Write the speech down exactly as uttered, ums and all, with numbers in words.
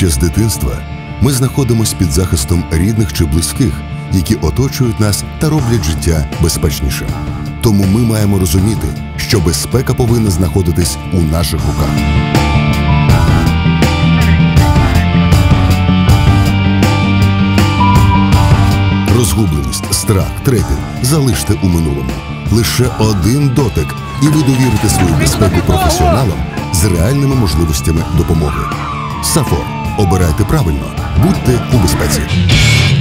Ще з дитинства ми знаходимося під захистом рідних чи близьких, які оточують нас та роблять життя безпечнішим. Тому ми маємо розуміти, що безпека повинна знаходитись у наших руках. Розгубленість, страх, трепет залиште у минулому. Лише один дотик, і ви довірите свою безпеку професіоналам з реальними можливостями допомоги. Сафор. Обирайте правильно. Будьте у безпеці.